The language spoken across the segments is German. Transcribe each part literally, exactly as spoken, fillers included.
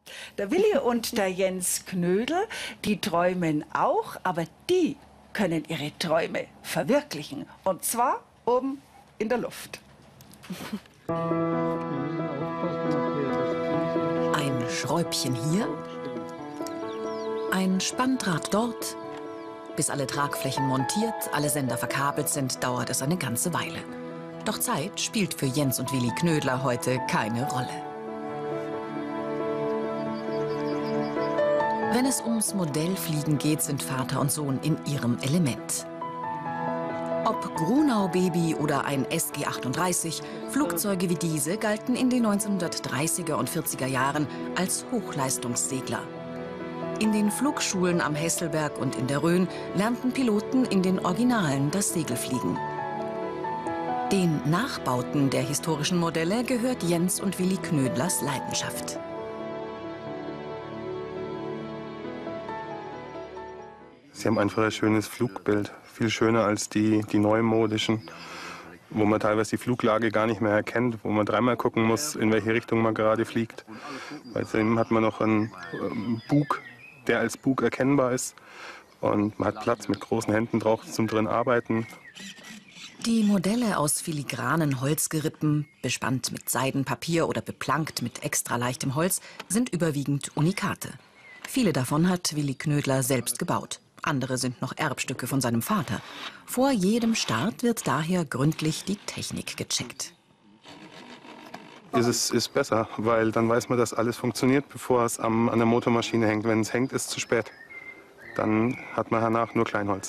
Der Willi und der Jens Knödel, die träumen auch, aber die können ihre Träume verwirklichen. Und zwar oben in der Luft. Ein Schräubchen hier, ein Spanndraht dort. Bis alle Tragflächen montiert, alle Sender verkabelt sind, dauert es eine ganze Weile. Doch Zeit spielt für Jens und Willi Knödler heute keine Rolle. Wenn es ums Modellfliegen geht, sind Vater und Sohn in ihrem Element. Ob Grunau Baby oder ein S G achtunddreißig, Flugzeuge wie diese galten in den neunzehnhundertdreißiger und vierziger Jahren als Hochleistungssegler. In den Flugschulen am Hesselberg und in der Rhön lernten Piloten in den Originalen das Segelfliegen. Den Nachbauten der historischen Modelle gehört Jens und Willi Knödlers Leidenschaft. Sie haben einfach ein schönes Flugbild, viel schöner als die, die neumodischen, wo man teilweise die Fluglage gar nicht mehr erkennt, wo man dreimal gucken muss, in welche Richtung man gerade fliegt. Außerdem hat man noch einen Bug, der als Bug erkennbar ist, und man hat Platz mit großen Händen drauf zum drin arbeiten. Die Modelle aus filigranen Holzgerippen, bespannt mit Seidenpapier oder beplankt mit extra leichtem Holz, sind überwiegend Unikate. Viele davon hat Willi Knödler selbst gebaut. Andere sind noch Erbstücke von seinem Vater. Vor jedem Start wird daher gründlich die Technik gecheckt. Ist es ist besser, weil dann weiß man, dass alles funktioniert, bevor es am, an der Motormaschine hängt. Wenn es hängt, ist es zu spät. Dann hat man danach nur Kleinholz.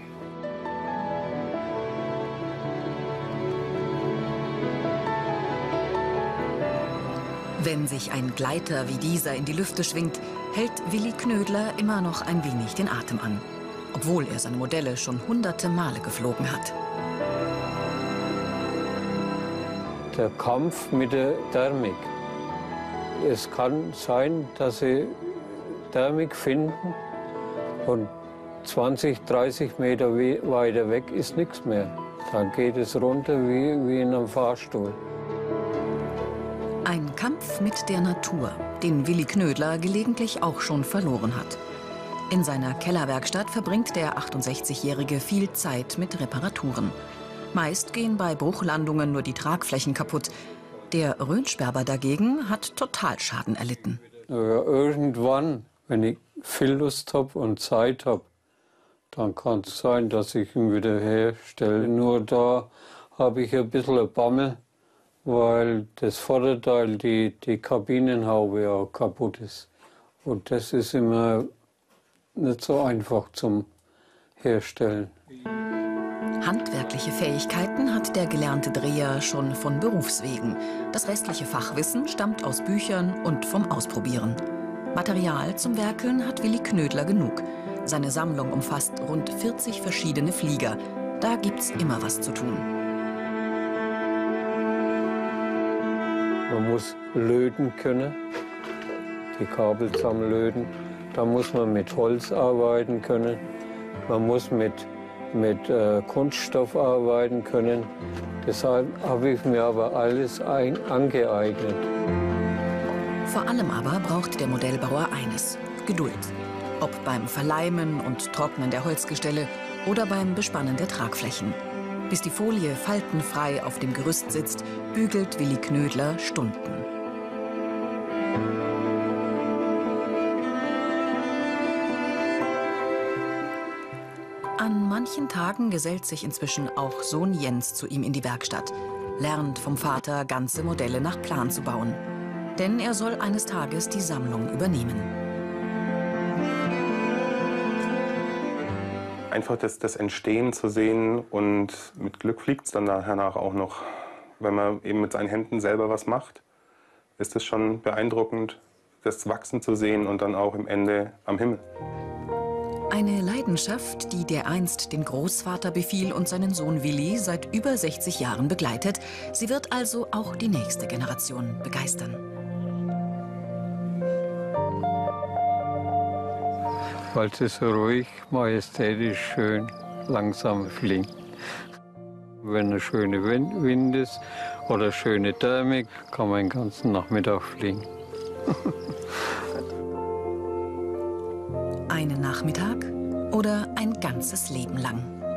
Wenn sich ein Gleiter wie dieser in die Lüfte schwingt, hält Willi Knödler immer noch ein wenig den Atem an, obwohl er seine Modelle schon hunderte Male geflogen hat. Der Kampf mit der Thermik. Es kann sein, dass sie Thermik finden und zwanzig, dreißig Meter weiter weg ist nichts mehr. Dann geht es runter wie, wie in einem Fahrstuhl. Ein Kampf mit der Natur, den Willi Knödler gelegentlich auch schon verloren hat. In seiner Kellerwerkstatt verbringt der achtundsechzigjährige viel Zeit mit Reparaturen. Meist gehen bei Bruchlandungen nur die Tragflächen kaputt. Der Rhönsperber dagegen hat Totalschaden erlitten. Ja, irgendwann, wenn ich viel Lust habe und Zeit habe, dann kann es sein, dass ich ihn wieder herstelle. Nur da habe ich ein bisschen ein Bammel, weil das Vorderteil, die, die Kabinenhaube ja kaputt ist. Und das ist immer nicht so einfach zum Herstellen. Handwerkliche Fähigkeiten hat der gelernte Dreher schon von Berufswegen. Das restliche Fachwissen stammt aus Büchern und vom Ausprobieren. Material zum Werkeln hat Willi Knödler genug. Seine Sammlung umfasst rund vierzig verschiedene Flieger. Da gibt's immer was zu tun. Man muss löten können, die Kabel zusammenlöten. Da muss man mit Holz arbeiten können. Man muss mit, mit äh, Kunststoff arbeiten können. Deshalb habe ich mir aber alles ein, angeeignet. Vor allem aber braucht der Modellbauer eines: Geduld. Ob beim Verleimen und Trocknen der Holzgestelle oder beim Bespannen der Tragflächen. Bis die Folie faltenfrei auf dem Gerüst sitzt, bügelt Willi Knödler Stunden. An manchen Tagen gesellt sich inzwischen auch Sohn Jens zu ihm in die Werkstatt, lernt vom Vater, ganze Modelle nach Plan zu bauen. Denn er soll eines Tages die Sammlung übernehmen. Einfach das, das Entstehen zu sehen, und mit Glück fliegt es dann danach auch noch. Wenn man eben mit seinen Händen selber was macht, ist es schon beeindruckend, das Wachsen zu sehen und dann auch im Ende am Himmel. Eine Leidenschaft, die dereinst den Großvater befiel und seinen Sohn Willi seit über sechzig Jahren begleitet. Sie wird also auch die nächste Generation begeistern. Weil sie so ruhig, majestätisch, schön, langsam fliegen. Wenn ein schöner Wind, Wind ist oder schöne Thermik, kann man den ganzen Nachmittag fliegen. Einen Nachmittag oder ein ganzes Leben lang?